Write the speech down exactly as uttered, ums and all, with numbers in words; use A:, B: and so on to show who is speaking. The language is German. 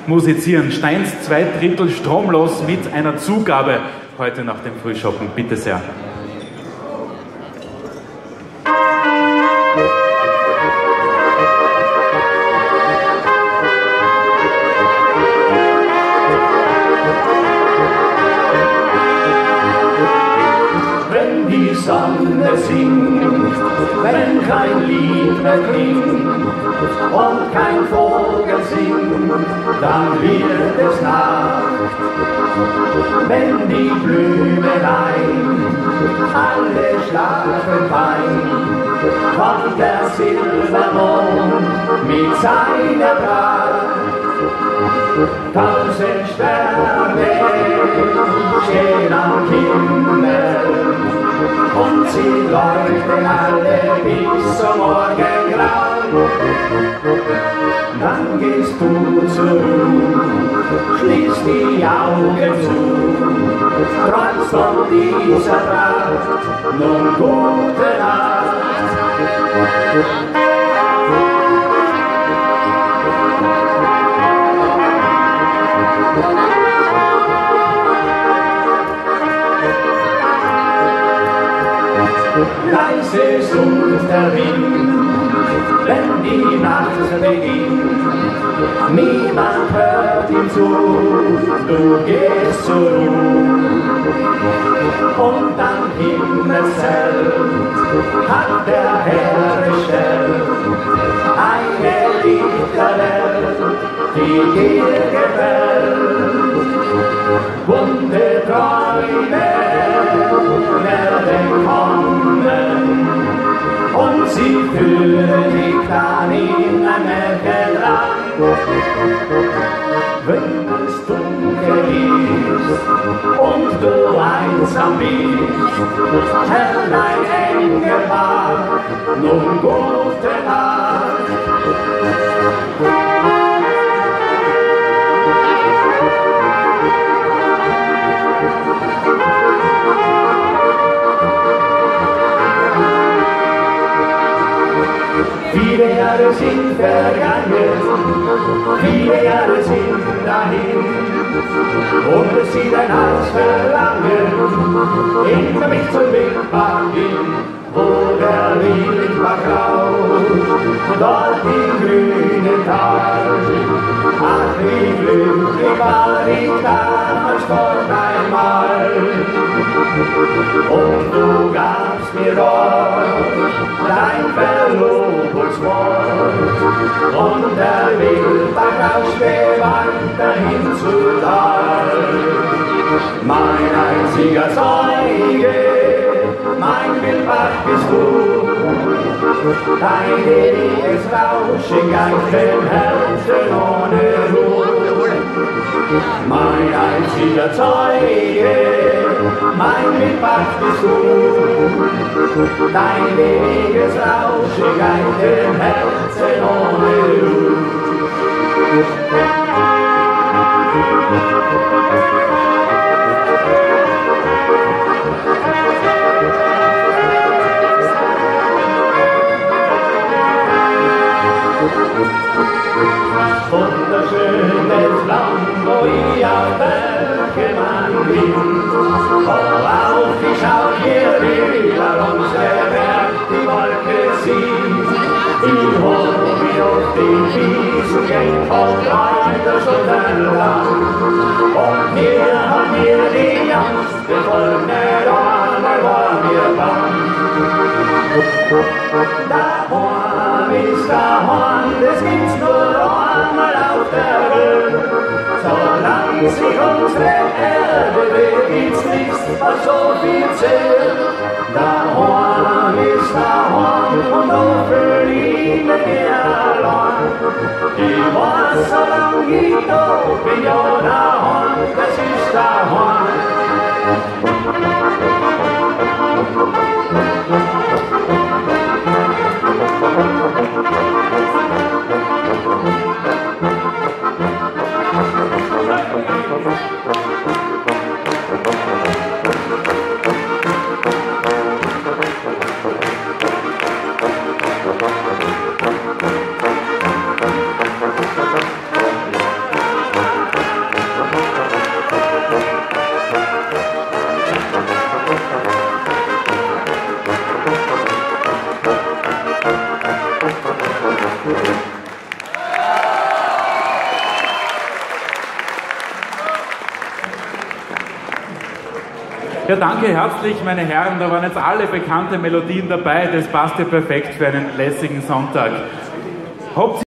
A: musizieren. Steins zwei Drittel stromlos mit einer Zugabe heute nach dem Frühschoppen. Bitte sehr.
B: Die Sonne singt, wenn kein Lied mehr klingt und kein Vogel singt, dann wird es Nacht. Wenn die Blümelein alle schlafen ein, kommt der Silbermond mit seiner Pracht. Tausend Sterne stehen am Himmel und sie leuchten alle bis zum Morgengrauen. Dann gehst du zur Ruhe, schließt die Augen zu, träumst von dieser Pracht, nun gute Nacht. Leise summt der Wind, wenn die Nacht beginnt. Niemand hört ihm zu, du gehst zur Ruhe. Und am Himmelszelt hat der Herr bestellt eine Lichterwelt, die dir gefällt. Bunte Träume werden kommen und sie führen dich dann in ein Märchenland. Wenn es dunkel ist und du einsam bist, Herr, dein Engel war, nun gute Nacht. Viele Jahre sind vergangen, viele Jahre sind dahin, und es sieht ein Herz verlangen, hinter mich zum Wildbad hin, wo der Wind war grau, dort im grünen Tal. Ach, wie glücklich war ich damals dort einmal, und du gabst mir dort dein Verlobungswort, und der Wildbach rauscht dahin zu Tal. Mein einziger Zeuge, mein Wildbach bist du, dein ewiges Rauschen geilt dem Herzen ohne Ruhe. Mein einziger Zeuge, mein Wildbach bist du, dein ewiges Rauschen geilt dem Herzen ohne Ruhe. Wunderschönes Land, wo ich auf Berge man bin, vorauf, ich schau hier rüber unsere Berg, die Wolke sieht. Ich hol mich auf die Wiesen, geh von weiter stundenlang, und hier hat mir die Angst befolgt, einmal war mir bang. Daheim ist daheim, das gibt's nur einmal auf der Welt. Solange sich unsere Erde bewegt, gibt's nichts, was so viel zählt. Daheim ist daheim, und da fühl ich mich gern allein. Ich weiß, solange ich da bin, ja daheim, das ist daheim.
A: Ja, danke herzlich, meine Herren. Da waren jetzt alle bekannte Melodien dabei. Das passt ja perfekt für einen lässigen Sonntag. Habt